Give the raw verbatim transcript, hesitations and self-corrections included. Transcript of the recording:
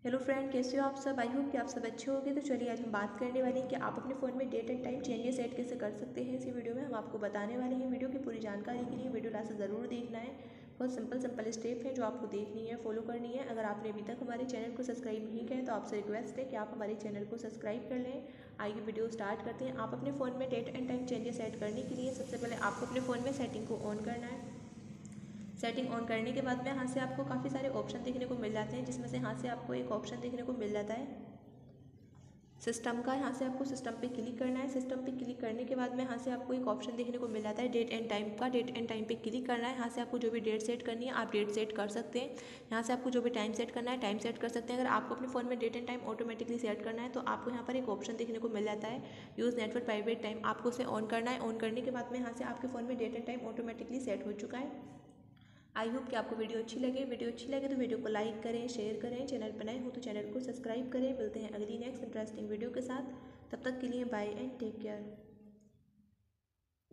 Hello friend, कैसे हो आप सब। आई होप कि आप सब अच्छे होंगे। तो चलिए आज हम बात करने वाले हैं कि आप अपने फ़ोन में date and time changes set कैसे कर सकते हैं। इसी वीडियो में हम आपको बताने वाले हैं। वीडियो की पूरी जानकारी के लिए वीडियो लास्ट ज़रूर देखना है। बहुत सिंपल सिंपल स्टेप है जो आपको देखनी है, फॉलो करनी है। अगर आपने अभी तक हमारे चैनल को सब्सक्राइब नहीं किया है तो आपसे रिक्वेस्ट है कि आप हमारे चैनल को सब्सक्राइब कर लें। आइए वीडियो स्टार्ट करते हैं। आप अपने फ़ोन में date and time changes set करने के लिए सबसे पहले आपको अपने फ़ोन में सेटिंग को ऑन करना है। सेटिंग ऑन करने के बाद में यहाँ से आपको काफ़ी सारे ऑप्शन देखने को मिल जाते हैं, जिसमें से यहाँ से आपको एक ऑप्शन देखने को मिल जाता है सिस्टम का। यहाँ से आपको सिस्टम पे क्लिक करना है। सिस्टम पे क्लिक करने के बाद में यहाँ से आपको एक ऑप्शन देखने को मिल जाता है डेट एंड टाइम का। डेट एंड टाइम पे क्लिक करना है। यहाँ से आपको जो भी डेट सेट करनी है आप डेट सेट कर सकते हैं। यहाँ से आपको जो भी टाइम सेट करना है टाइम सेट कर सकते हैं। अगर आपको अपने फ़ोन में date and time automatically set करना है तो आपको यहाँ पर एक ऑप्शन देखने को मिल जाता है यूज़ नेटवर्क प्राइवेट टाइम। आपको उसे ऑन करना है। ऑन करने के बाद में यहाँ से आपके फ़ोन में date and time automatically set हो चुका है। आई होप कि आपको वीडियो अच्छी लगे। वीडियो अच्छी लगे तो वीडियो को लाइक करें, शेयर करें। चैनल पर नए हो तो चैनल को सब्सक्राइब करें। मिलते हैं अगली नेक्स्ट इंटरेस्टिंग वीडियो के साथ। तब तक के लिए बाय एंड टेक केयर।